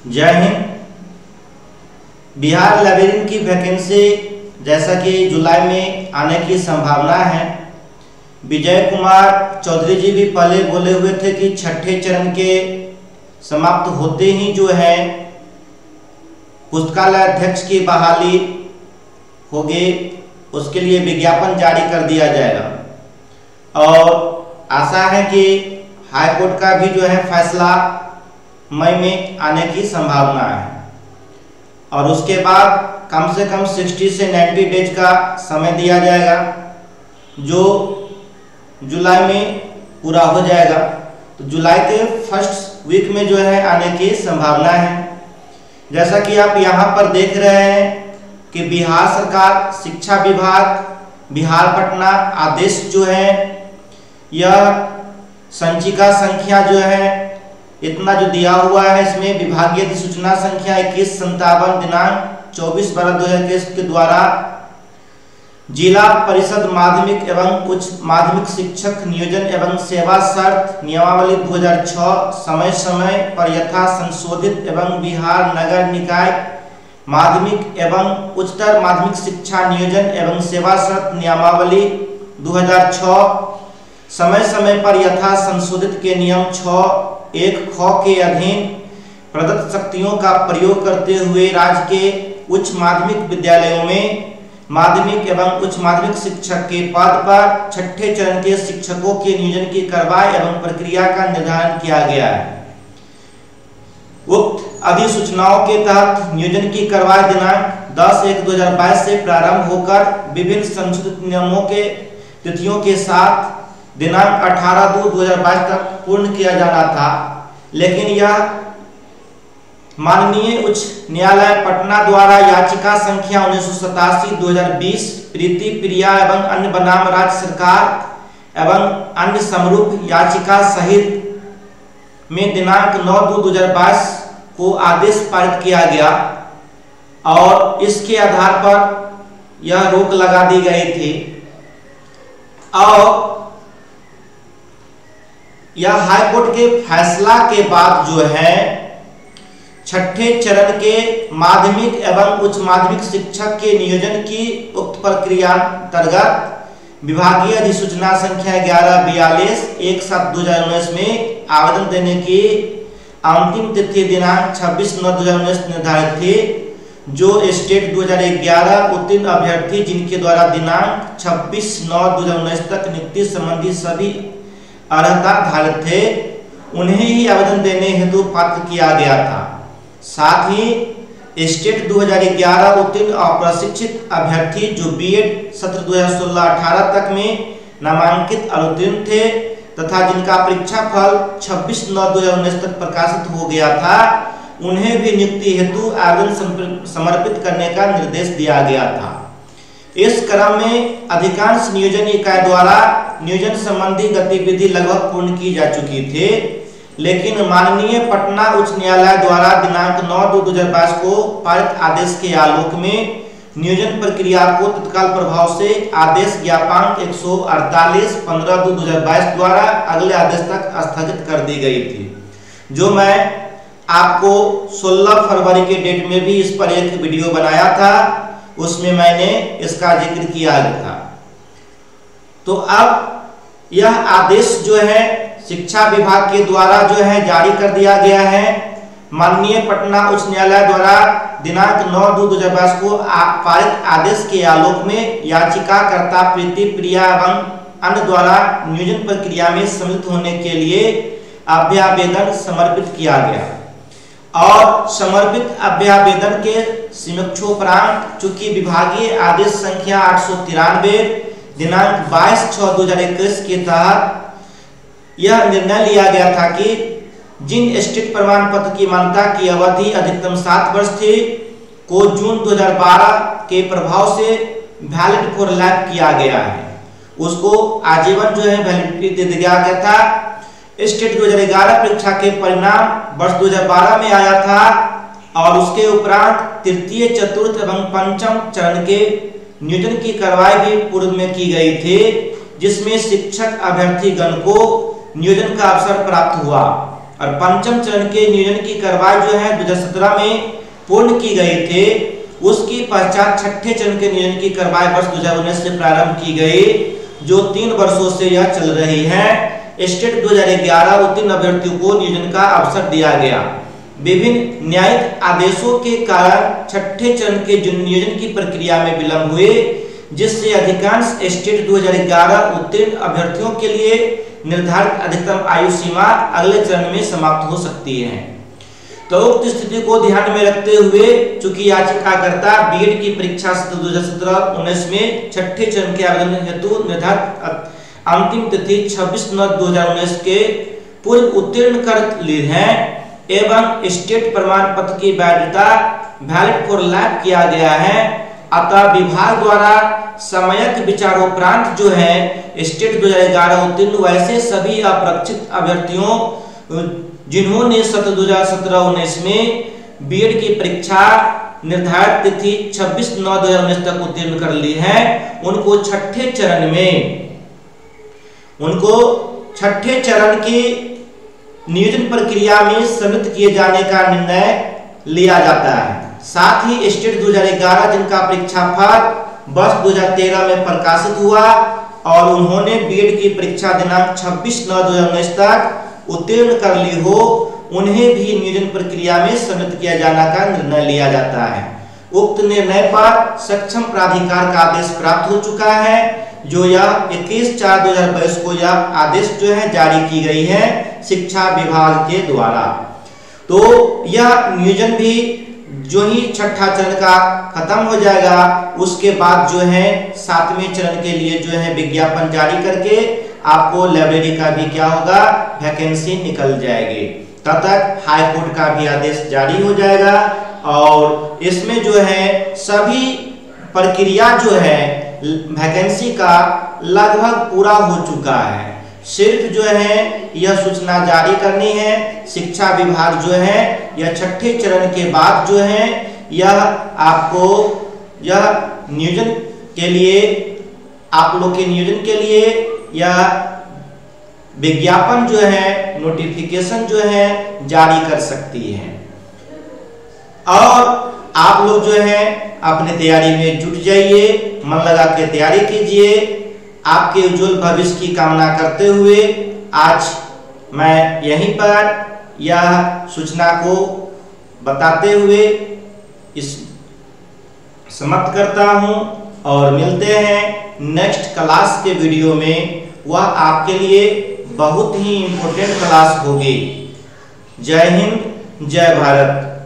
जय हिंद। बिहार लाइब्रेरियन की वैकेंसी जैसा कि जुलाई में आने की संभावना है। विजय कुमार चौधरी जी भी पहले बोले हुए थे कि छठे चरण के समाप्त होते ही जो है पुस्तकालय अध्यक्ष की बहाली होगी, उसके लिए विज्ञापन जारी कर दिया जाएगा और आशा है कि हाई कोर्ट का भी जो है फैसला मई में आने की संभावना है और उसके बाद कम से कम 60 से 90 डेज का समय दिया जाएगा जो जुलाई में पूरा हो जाएगा। तो जुलाई के फर्स्ट वीक में जो है आने की संभावना है। जैसा कि आप यहाँ पर देख रहे हैं कि बिहार सरकार शिक्षा विभाग बिहार पटना आदेश जो है यह संचिका संख्या जो है इतना जो दिया हुआ है, इसमें विभागीय अधिसूचना संख्या 2157 दिनांक 24/12/2021 के द्वारा जिला परिषद माध्यमिक एवं उच्च माध्यमिक शिक्षक नियोजन एवं सेवा शर्त नियमावली 2006 समय समय पर यथा संशोधित एवं बिहार नगर निकाय माध्यमिक एवं उच्चतर माध्यमिक शिक्षा नियोजन एवं सेवा शर्त नियमावली 2006 समय समय पर यथा संशोधित के नियम 6(1) ख के अधीन प्रदत्त शक्तियों का प्रयोग करते हुए राज्य के उच्च माध्यमिक विद्यालयों में माध्यमिक एवं उच्च माध्यमिक शिक्षक के पद पर छठे चरण के शिक्षकों के नियोजन की कार्रवाई एवं प्रक्रिया का निर्धारण किया गया है। उक्त अधिसूचनाओं के तहत नियोजन की कार्रवाई दिनांक 10/1/2022 से प्रारंभ होकर विभिन्न संशोधित नियमों के तिथियों के साथ दिनांक 18/2/2022 तक पूर्ण किया जाना था, लेकिन यह माननीय उच्च न्यायालय पटना द्वारा याचिका संख्या 1987/2020 प्रीति प्रिया एवं अन्य बनाम राज्य सरकार एवं अन्य समरूप याचिका सहित में दिनांक 9/2/2022 को आदेश पारित किया गया और इसके आधार पर यह रोक लगा दी गई थी और यह हाई कोर्ट के फैसला के बाद जो है छठे चरण के माध्यमिक एवं उच्च माध्यमिक शिक्षक के नियोजन की उक्त प्रक्रिया अंतर्गत विभागीय अधिसूचना संख्या 1142 1/7/2019 में आवेदन देने की अंतिम तिथि दिनांक 26/9/2019 निर्धारित थी, जो स्टेट 2011 उत्तीर्ण अभ्यर्थी जिनके द्वारा दिनांक 26/9/2019 तक नियुक्ति संबंधी सभी अर्हता धारक थे उन्हें ही आवेदन देने हेतु पात्र किया गया था। साथ ही स्टेट 2011 उत्तीर्ण अप्रशिक्षित अभ्यर्थी जो बीएड सत्र 2016-18 तक में नामांकित अनुत्तीर्ण थे तथा जिनका परीक्षा फल 26/9/2019 तक प्रकाशित हो गया था, उन्हें भी नियुक्ति हेतु आवेदन समर्पित करने का निर्देश दिया गया था। इस क्रम में अधिकांश नियोजन इकाई द्वारा नियोजन संबंधी गतिविधि लगभग पूर्ण की जा चुकी थी, लेकिन माननीय पटना उच्च न्यायालय द्वारा दिनांक 9/2/2022 को पारित आदेश के आलोक में नियोजन प्रक्रिया को तत्काल प्रभाव से आदेश ज्ञापांक 148 15/2/2022 द्वारा अगले आदेश तक स्थगित कर दी गई थी, जो मैं आपको 16 फरवरी के डेट में भी इस पर एक वीडियो बनाया था, उसमें मैंने इसका जिक्र किया था। तो अब यह आदेश जो है शिक्षा विभाग के द्वारा जो है जारी कर दिया गया है। माननीय पटना उच्च न्यायालय द्वारा दिनांक 9/2/2022 को पारित आदेश के आलोक में याचिकाकर्ता प्रीति प्रिया एवं अन्य द्वारा नियोजन प्रक्रिया में सम्मिलित होने के लिए अभ्यावेदन समर्पित किया गया और समर्पित अभ्यावेदन के समीक्षोपरांत चूंकि विभागीय आदेश संख्या 893 दिनांक 22/6/2021 के तहत यह निर्णय लिया गया था कि जिन स्टेट प्रमाण पत्र की मान्यता की अवधि अधिकतम 7 वर्ष थी को जून 2012 के प्रभाव से वैलिड फॉर लाइफ किया गया है, उसको आजीवन जो है वैलिडिटी दे दिया गया था। स्टेट 2011 परीक्षा के परिणाम वर्ष 2012 में आया था और उसके उपरांत तृतीय चतुर्थ एवं पंचम चरण के नियोजन की कार्रवाई भी पूर्व में की गई थी, जिसमें शिक्षक अभ्यर्थी गण को नियोजन का अवसर प्राप्त हुआ और पंचम चरण के नियोजन की कार्रवाई जो है 2017 में पूर्ण की गई थे। उसके पश्चात छठे चरण के नियोजन की कार्रवाई वर्ष 2019 से प्रारंभ की गई, जो 3 वर्षों से यह चल रही है। स्टेट 2011 उत्तीर्ण अभ्यर्थियों को नियोजन का अवसर दिया गया। विभिन्न न्यायिक आदेशों के कारण छठे चरण के नियोजन की प्रक्रिया में विलंब हुए, जिससे अधिकांश स्टेट 2011 उत्तीर्ण अभ्यर्थियों के लिए निर्धारित अधिकतम आयु सीमा अगले चरण में समाप्त हो सकती है। तो उक्त स्थिति को ध्यान में रखते हुए चूंकि याचिकाकर्ता बीएड की परीक्षा 2017-19 में छठे चरण के आवेदन हेतु निर्धारित अंतिम तिथि 26/9/2019 के पूर्व उत्तीर्ण कर ली है एवं स्टेट प्रमाण पत्र की वैधता वैलिड फॉर लाइफ किया गया है, अतः विभाग द्वारा समयक विचारोपरांत जो है स्टेट 2011 उत्तीर्ण वैसे सभी अपरक्षित अभ्यर्थियों जिन्होंने सत्र 2017-19 में बीएड की परीक्षा निर्धारित तिथि 26/9/2019 तक उत्तीर्ण कर ली है, उनको छठे चरण की नियोजन प्रक्रिया में सम्मिलित किए जाने का निर्णय लिया जाता है। साथ ही स्टेट 2011 जिनका परीक्षा फल वर्ष 2013 में प्रकाशित हुआ और उन्होंने बीएड की परीक्षा दिनांक 26/9/2019 तक उत्तीर्ण कर ली हो, उन्हें भी नियोजन प्रक्रिया में सम्मिलित किया जाने का निर्णय लिया जाता है। उक्त निर्णय पर सक्षम प्राधिकार का आदेश प्राप्त हो चुका है, जो यह 21/4/2022 को यह आदेश जो है जारी की गई है शिक्षा विभाग के द्वारा। तो यह नियोजन भी जो ही छठा चरण का खत्म हो जाएगा, उसके बाद जो है 7वें चरण के लिए जो है विज्ञापन जारी करके आपको लाइब्रेरी का भी क्या होगा, वैकेंसी निकल जाएगी। तब तक हाई कोर्ट का भी आदेश जारी हो जाएगा और इसमें जो है सभी प्रक्रिया जो है वैकेंसी का लगभग पूरा हो चुका है। सिर्फ जो है यह सूचना जारी करनी है। शिक्षा विभाग जो है यह छठे चरण के बाद जो है यह आपको यह नियोजन के लिए आप लोग के नियोजन के लिए यह विज्ञापन जो है नोटिफिकेशन जो है जारी कर सकती है। और आप लोग जो है अपनी तैयारी में जुट जाइए, मन लगा के तैयारी कीजिए। आपके उज्जवल भविष्य की कामना करते हुए आज मैं यहीं पर यह सूचना को बताते हुए इस समाप्त करता हूं और मिलते हैं नेक्स्ट क्लास के वीडियो में। वह आपके लिए बहुत ही इंपॉर्टेंट क्लास होगी। जय हिंद, जय भारत।